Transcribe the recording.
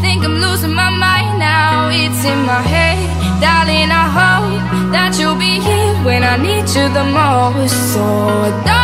think I'm losing my mind now. It's in my head, darling, I hope that you'll be here when I need you the most. So don't